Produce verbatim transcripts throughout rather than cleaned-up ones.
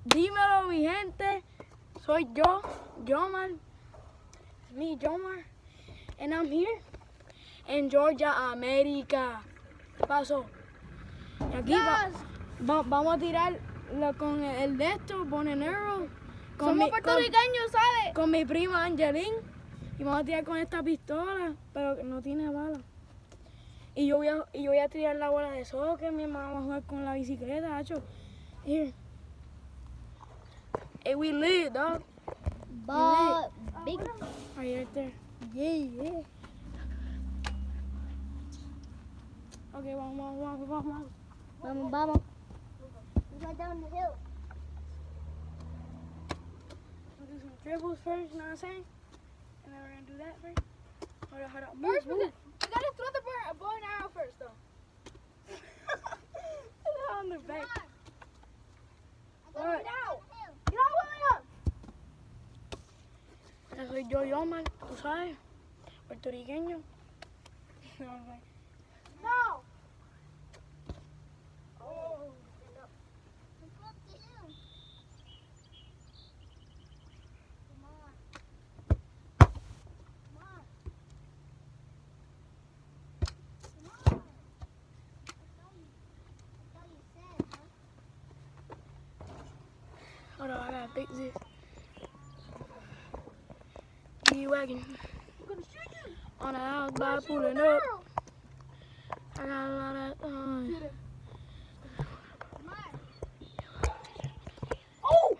Dímelo, mi gente. Soy yo, Jomar. It's me, Jomar. And I'm here in Georgia, América. ¿Qué pasó? Y aquí va, va, vamos a tirar lo, con el de esto, Bonenero. Con Somos mi, puertorriqueños, ¿sabes? Con mi prima Angelín. Y vamos a tirar con esta pistola, pero que no tiene bala. Y yo voy a, y yo voy a tirar la bola de soccer, mi mamá va a jugar con la bicicleta, hacho. Here. Hey, we lit, dog. But big. Right there. Yeah, yeah. Okay, vamos, vamos, vamos, vamos. Vamos, vamos. We go down the hill. We'll do some dribbles first, you know what I'm saying? And then we're gonna do that first. Hold on, hold on. Move, First, we move. gotta, we gotta throw the bow, bow and arrow first, though. On the back. What? What? Get all the way up. Yo soy yo, Jomar, tú sabes, puertorriqueño. No. Oh. Let's go up the hill. Come on. Come on. Come on. That's all you, that's all you said, huh? Hold on, I gotta fix this. G-Wagon I'm gonna shoot you. on the house by Shoot pulling an up. arrow. I got a lot of, uh, Come on. oh!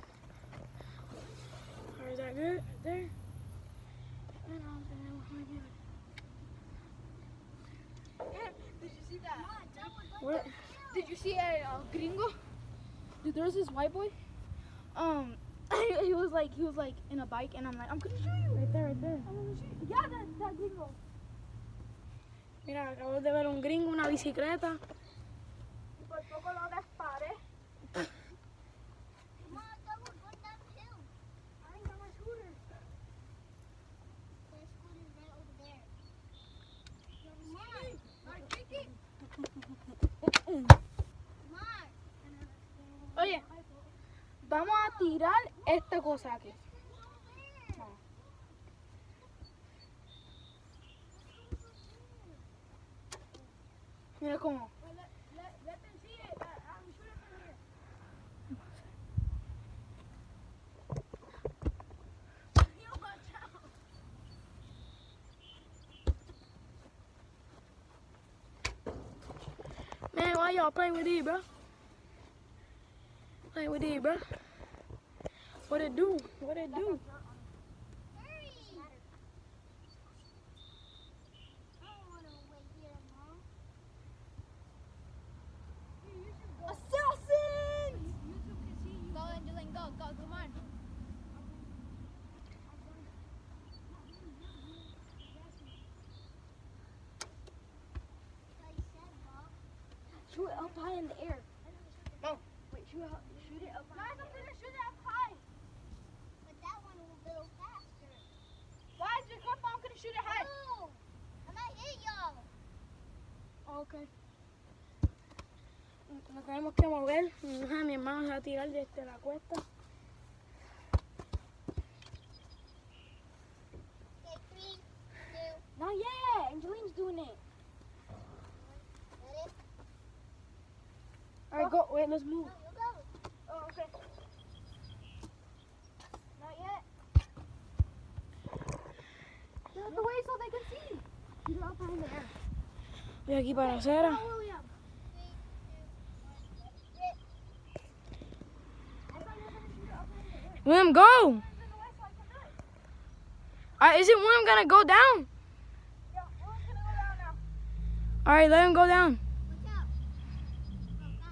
Or is that good? Right there? Did you see that? What? Did you see a uh, gringo? Dude, there was this white boy. Um, he was like, he was like in a bike, and I'm like, I'm gonna shoot you. Right there, right there. I'm gonna shoot you. Yeah, that, that gringo. Mira, acabo de ver un gringo, una bicicleta. Y por poco lo disparé. Come on, double, go down the hill. I ain't got my scooter. The scooter's right over there. Come on. Alright, kick it. Come on. Oye, vamos a tirar esta cosa aquí. Vamos. Mira cómo. Let, let, let them see it. I, I'm shooting from here. Yo, watch out. Man, why y'all playing with these, bro? Playing with these, bro. What it do? What it do? Hurry. I don't want to wait here long. Assassins! YouTube can see you. Go, Angeline, go, go, come on. Shoot it up high in the air. No. Wait, shoot it up, shoot it up high. Guys, I'm gonna shoot it up high. But that one will go faster. Guys, just go I'm gonna shoot it high. No, I might hit y'all. Ok. Nos tenemos que mover. Ajá, mi hermano se va a tirar desde la cuesta. Okay, three, two, Not yet. Angeline's doing it. ready? All right, go. Wait, let's move. No, you go. Oh, okay. Not yet. Get out the way so they can see you. Shoot it up high in the air. Voy aquí para la acera. Go, William. Three, two, one, hit. I thought you were gonna shoot it up high in the air. William, go. It's in the way so I can do it. All right, isn't William gonna go down? Yeah, William's gonna go down now. All right, let him go down. Watch out. Go back.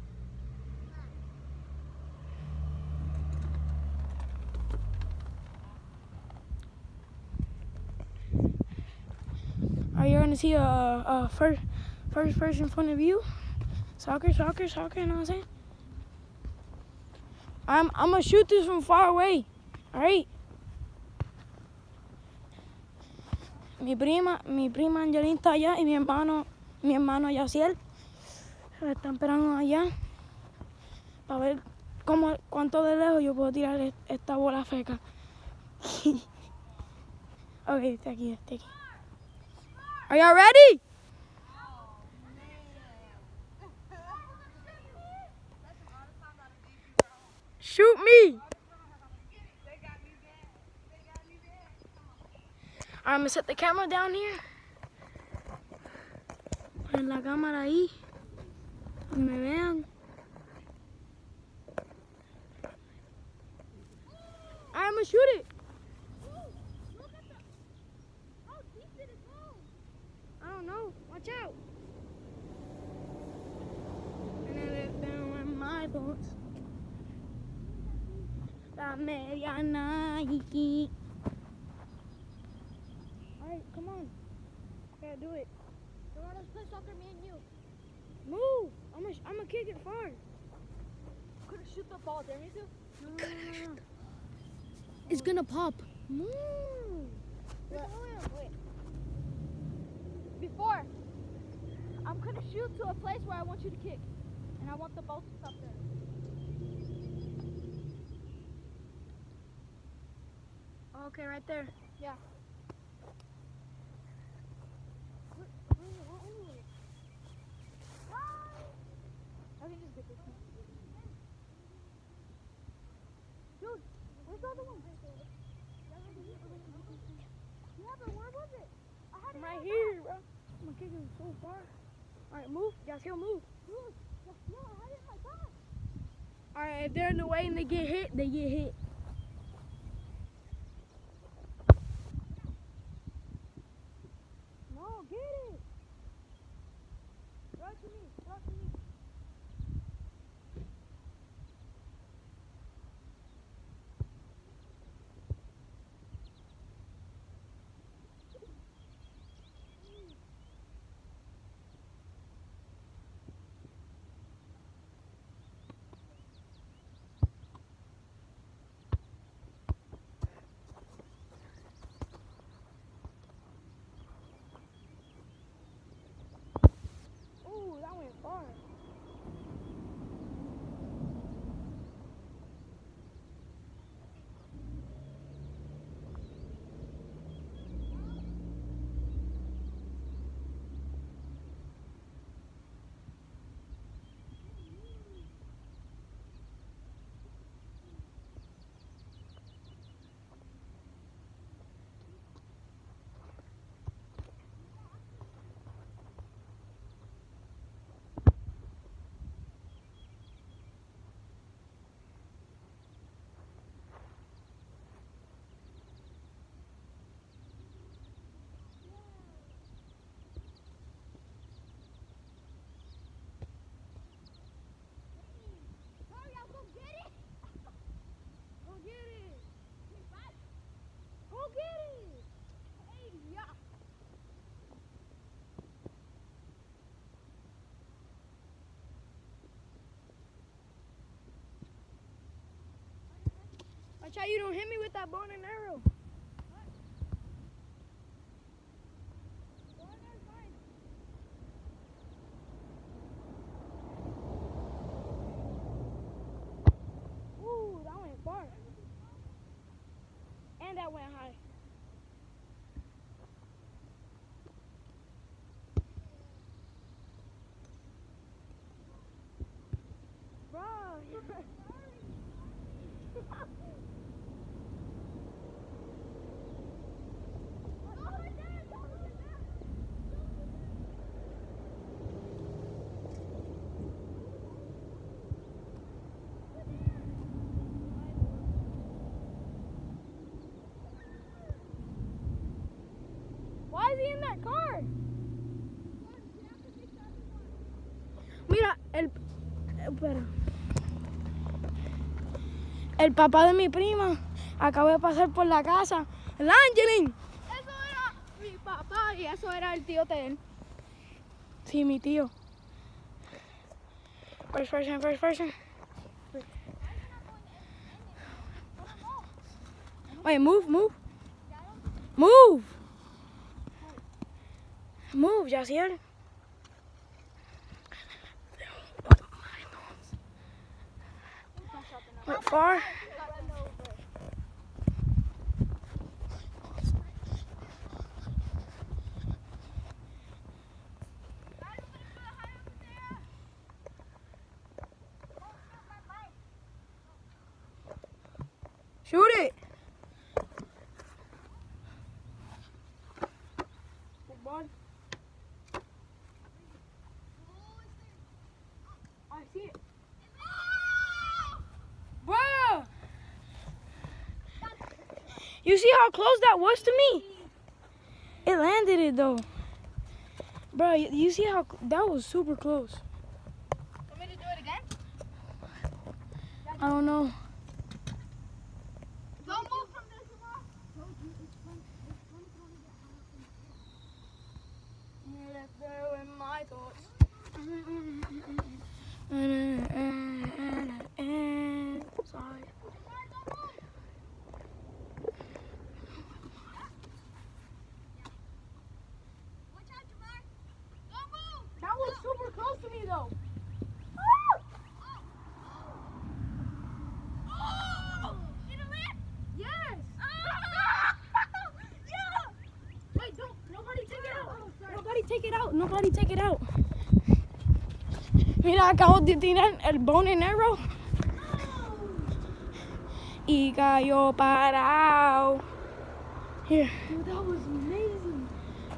All right, you're gonna see a, a first first person point of view. Soccer, soccer, soccer. You know what I'm saying? I'm I'm gonna shoot this from far away. All right. Mi prima, mi prima Angelina está allá y mi hermano, mi hermano Yaciel, se están esperando allá para ver como, cuánto de lejos yo puedo tirar e- esta bola feca. Ok, está aquí, está aquí. Are y'all ready? Shoot me. I'm gonna set the camera down here. Poner la cámara ahí. Que me vean. I'm gonna shoot it. I don't know. Watch out. And I left down with my thoughts. La media Nike. Alright, come on. I gotta do it. So let's play soccer, me and you. Move. I'm gonna, I'm gonna kick it far. Couldn't shoot the ball, dare me to? No, no, no, no. It's gonna pop. Move. Wait, wait. Before, I'm gonna shoot to a place where I want you to kick. And I want the ball to stop there. Okay, right there. Yeah. I can just get this one. Dude, where's the other one? Yeah, but where was it? I had it Right in my here, bro. I'm gonna kick it so far. Alright, move. Y'all still move. Dude, no, I had it in my bag. Alright, if they're in the way and they get hit, they get hit. No, get it. Throw it to me. Throw it to me. Ooh, that went far. Hurry up, go get it. Go get it. Go get it. Hey, yeah. Watch out you don't hit me with that bow and arrow. Ooh, that went far. And that went high. Bro, why is he in that car? Mira, el, espera. El papá de mi prima acaba de pasar por la casa. El Angelin. Eso era mi papá y eso era el tío de él. Sí, mi tío. First person, first person. Wait, move, move. Move. Move, Yaciel. Went far. Shoot it. Big bud. I see it. Bro! You see how close that was to me? It landed it though. Bro, you, you see how that was super close. Want me to do it again? I don't know. Don't move from there, Jamar. There in my thoughts. Sorry. Watch out, Jamar. Don't move. That was super close to me though. Oh! Did it land? Yes. Yeah. Wait, don't. Nobody take it out. Nobody take it out. Nobody take it out. Mira, acabo de tirar el bone and arrow. Y cayó parado. Here. Dude, that was amazing.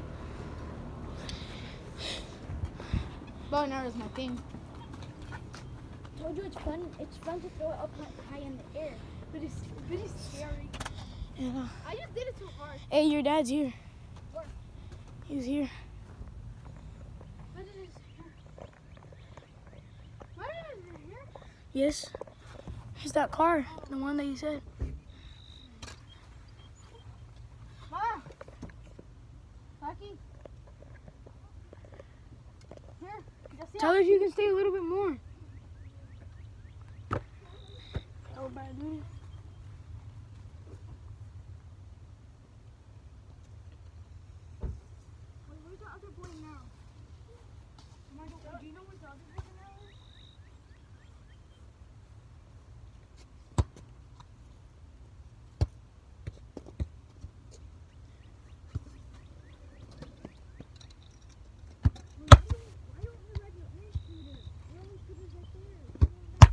Bow and arrow is my thing. I told you it's fun. It's fun to throw it up high in the air, but it's but it's scary. Yeah. I just did it too hard. Hey, your dad's here. Where? He's here. What is it here? What is it here? Yes. It's that car, the one that you said. Mom. Lucky. Here. Just see Tell her if you can stay a little bit more. Oh, bad dude. Where's the other boy now? Do you know where the other boy now is? Why don't we ride your air scooter? Your only scooter's right there.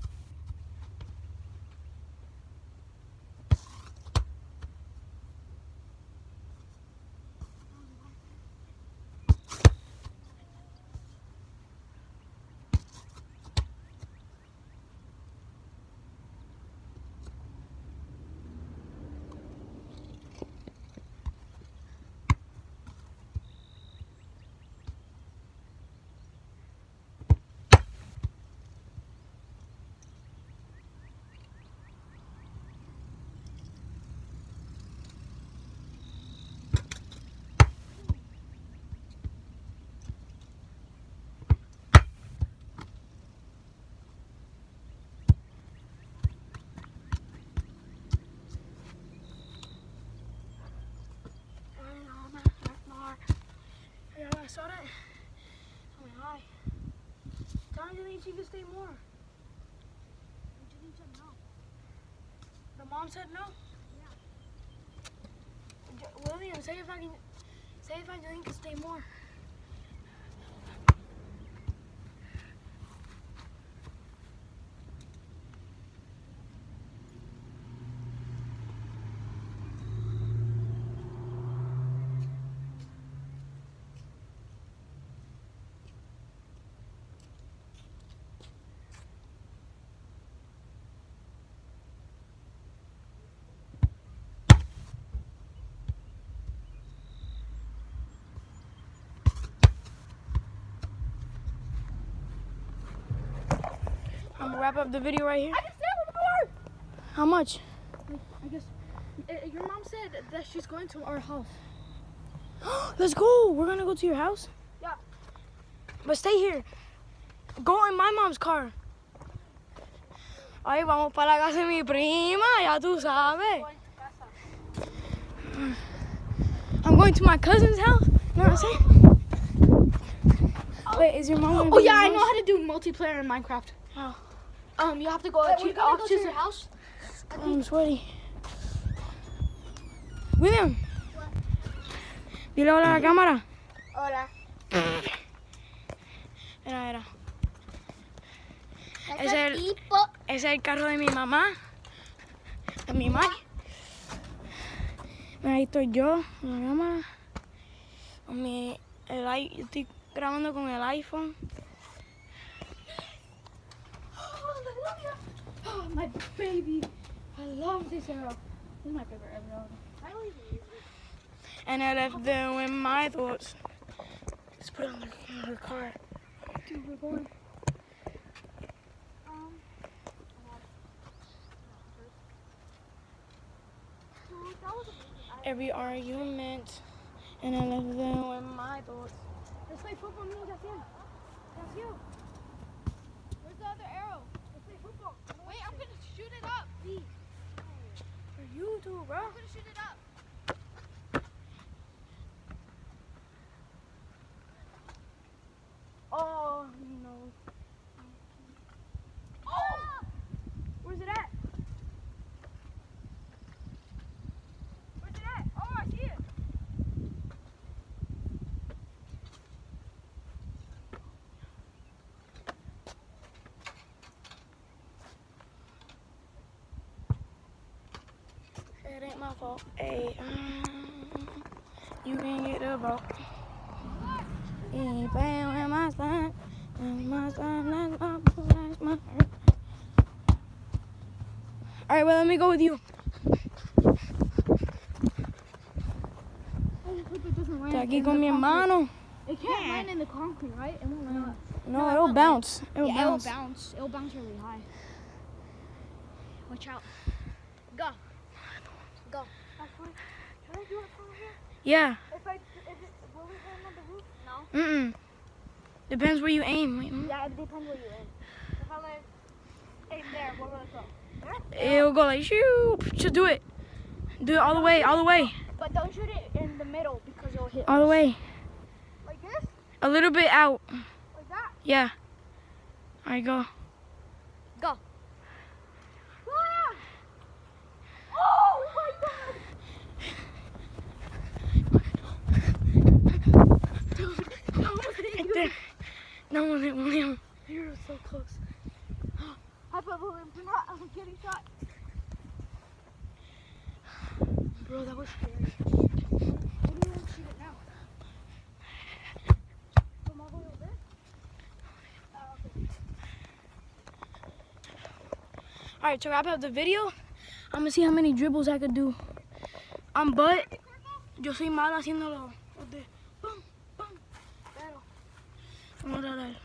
I saw that. I mean, hi. Tell Angelina she can stay more. Angelina said no. The mom said no? Yeah. William, say if I can, say if Angelina can stay more. I'm gonna wrap up the video right here. I can stay a little more. How much? I guess uh, your mom said that she's going to our house. Let's go. We're gonna go to your house. Yeah. But stay here. Go in my mom's car. Ay, vamos para la casa de mi prima, ya tú sabes. I'm going to my cousin's house. You know what I'm saying? Wait, is your mom gonna Oh be yeah, in I the know house? how to do multiplayer in Minecraft. How? Um, Um, you have to go Wait, to we're gonna go to your your house. I'm sweaty. William. What? Dile hola a la cámara. Hola. Mira, mira. Es Es el el- tipo. Ese es el carro de mi mamá. De mi mamá. Ahí estoy yo, con la cámara. Con mi, el, i- yo estoy grabando con el iPhone. Oh, my baby. I love this arrow. This is my favorite arrow. I always use it. And I left them with my thoughts. Let's put it on the, on the car. Dude, we're going. Um. Dude, that was amazing. I- Every argument. And I left them with my thoughts. Let's play football, me and Jaciel. Jaciel. Where's the other arrow? Let's play football. Wait, I'm gonna shoot it up, please. For you too, bro. I'm gonna shoot it up. Oh, no. Oh! Where's it at? Where's it at? Oh, I see it. It ain't my fault. Hey, um, you can get the ball. You ain't playing with my son. And my son, that's my boo, that's my heart. All right, well, let me go with you. I just hope it doesn't land. Estoy aquí in con the mi concrete. hermano. It can't land in the concrete, right? It won't land. No, No, it it'll won't bounce. It'll yeah, bounce. it'll bounce. It'll bounce really high. Watch out. Go. Go. Can I do it from here? Yeah. If I, if it, will it land on the roof? No. Mm-mm. Depends where you aim. Wait, mm. Yeah, it depends where you aim. If I land aim there, where will it go? It'll go like, shoo. Just do it. Do it all the way, all the way. But don't shoot it in the middle because it'll hit. All the us. way. Like this? A little bit out. Like that? Yeah. All right, go. Go. Ah! Oh my god! Right there. No one hit William. You're so close. High five, William. Do not. I'm getting shot. Bro, that was scary. What do you want to shoot it now? From all the way over there? Oh, okay. All right, to wrap up the video, I'm gonna see how many dribbles I could do. Um, but yo soy malo haciéndolo. Los de pum, pum. Pero vamos a dar.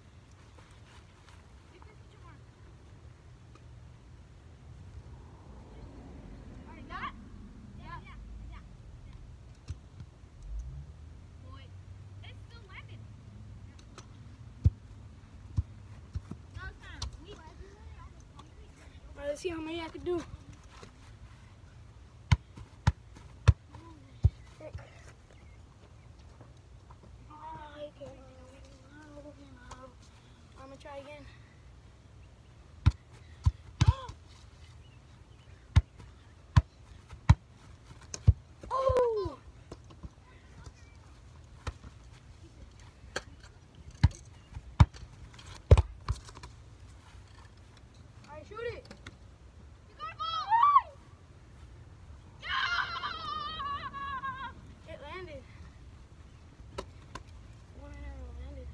All right, let's see how many I could do. I'm gonna try again. Oh! All right, shoot it. It landed. One arrow landed.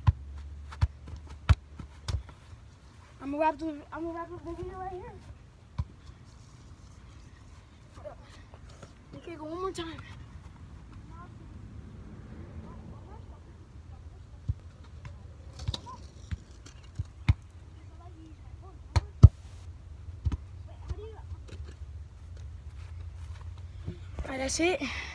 I'm gonna wrap the I'm gonna wrap up the video right here. Okay, go one more time. All right, that's it.